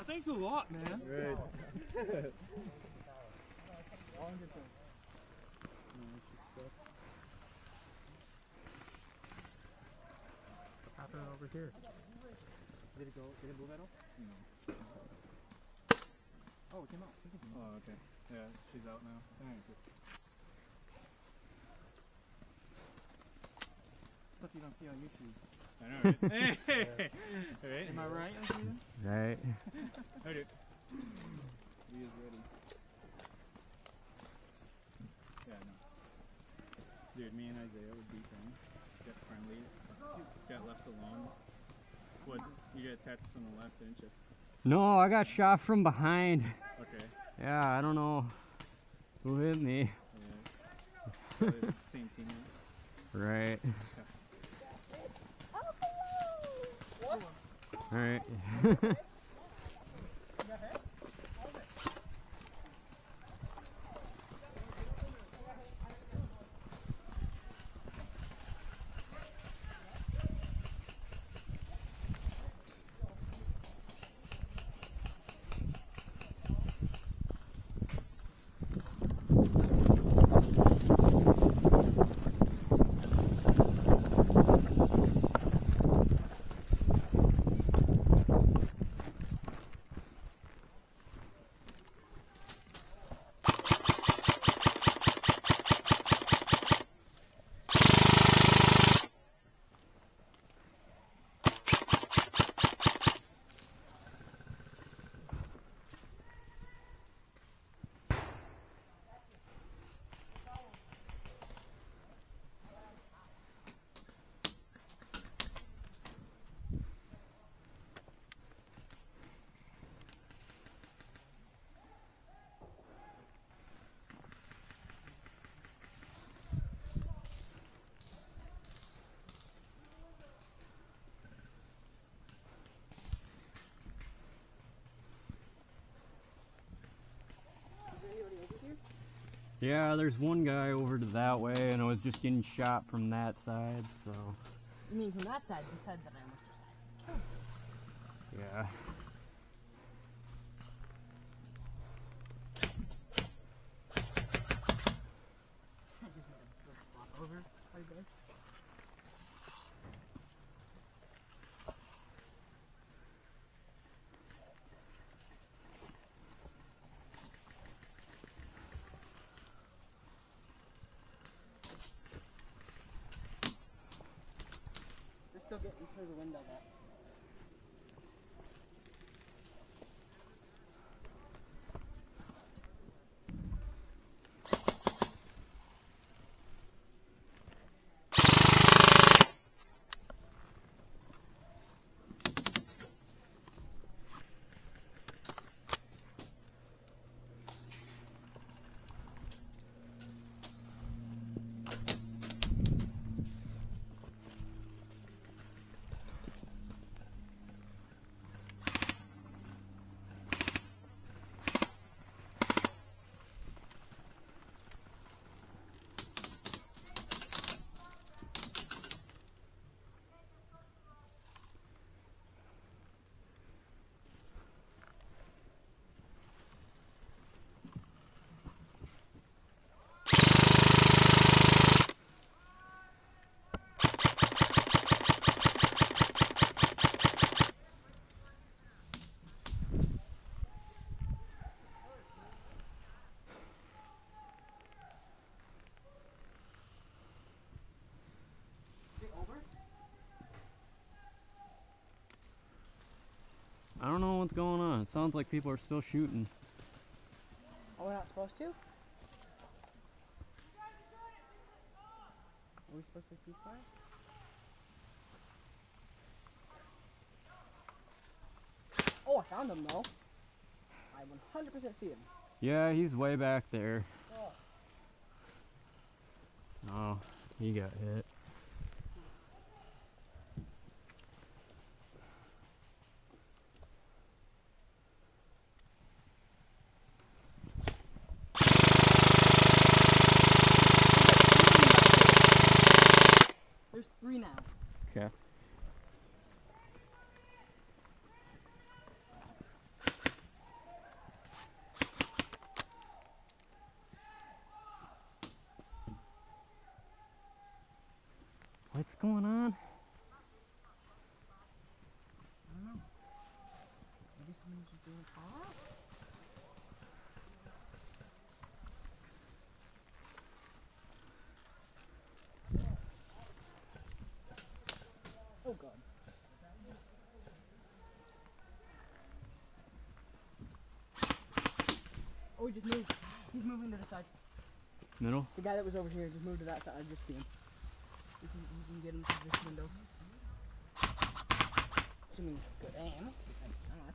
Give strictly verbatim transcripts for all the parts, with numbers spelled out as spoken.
thanks a lot, man. Right. What happened over here? Did it go? Did it move at all? No. Oh, it came out. Oh, okay. Yeah, she's out now. Thanks. Stuff you don't see on YouTube. I know, right? Hey! Right? Am I right, Isaiah? Right. Oh, dude. He is ready. Yeah, no. Dude, me and Isaiah would beat them. Get friendly. Got left alone. What? You got attacked from the left, didn't you? No, I got shot from behind. Okay. Yeah, I don't know who hit me. Yeah. Same team. Right. What? Alright. Yeah, there's one guy over to that way, and I was just getting shot from that side, so. You mean from that side? You said that I almost just Yeah. I just made a good flop over. Are you good? They're still getting through the window there. I don't know what's going on. It sounds like people are still shooting. Oh, we're not supposed to? Are we supposed to ceasefire? Oh, I found him though. I one hundred percent see him. Yeah, he's way back there. Oh. Oh, he got hit. There's three now. Okay. going on? I don't know. Maybe someone's just doing off. Oh god. Oh, he just moved. He's moving to the side. Middle? The guy that was over here just moved to that side. I just see him. You can, you can get him through this window. Assuming good aim. Not.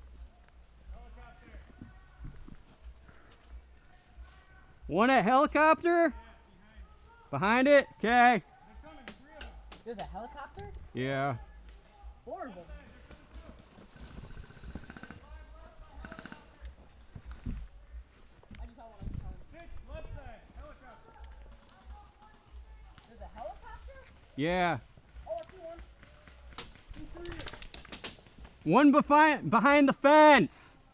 One at helicopter? Behind it? Okay. There's a helicopter? Yeah. Horrible. I just saw one. Six, left side, helicopter. There's a helicopter? Yeah. Oh, I see one. Two, three. One behind behind the fence.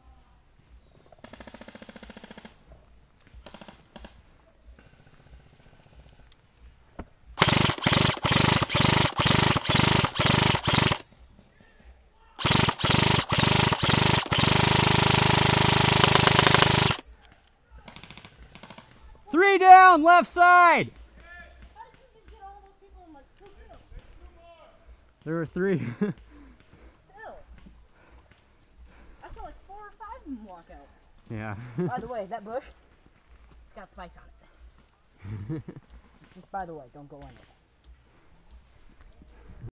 Three down, left side. How did you just get all those people in like two kills? There were three. Still. I saw like four or five of them walk out. Yeah. By the way, that bush, it's got spikes on it. Just by the way, don't go in it.